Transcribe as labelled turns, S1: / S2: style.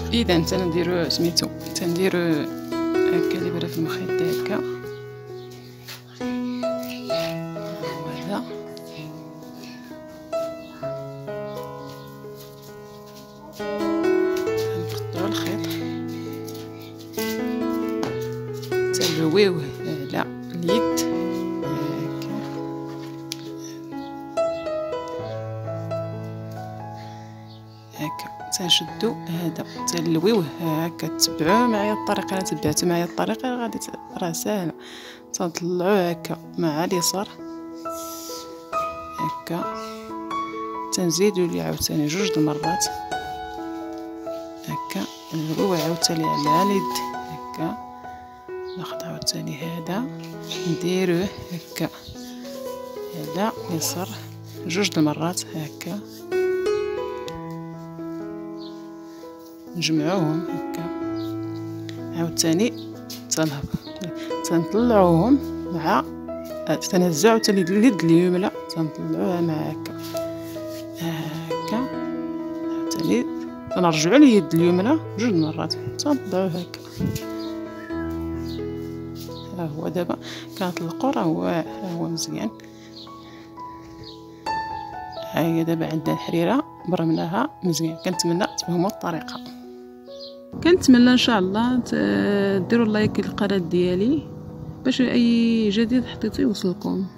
S1: اذا تنديرو سميتو تنديرو هكا الابره في المخيط هكا، هذا نقطعو الخيط تنلويوه على اليد هكا تنشدو هذا تنلويوه هكا. تبعوه معايا الطريقه، انا تبعتو معايا الطريقه غادي راه ساهله. تنطلعوه هكا مع اليسار هكا، تنزيدو ليه عاوتاني 2 المرات هكا، نلويوه عاوتاني على اليد هكا، ناخد عاوتاني هذا نديروه هكا على اليسار 2 المرات هكا، نجمعوهم هكا عاوتاني تنطلعوهم مع تنهزو عاوتاني اليد اليمنى تنطلعوها مع هكا عاوتاني تنرجعو اليد اليمنى 2 مرات تنطلعوه هكا. ها هو دابا كنطلقو، راه هو مزيان. ها هي دابا عندنا الحريره برمناها مزيان. كنتمنى تفهموا الطريقه. كنتمنى ان شاء الله ديروا لايك للقناه ديالي باش اي جديد حطيتو يوصلكم.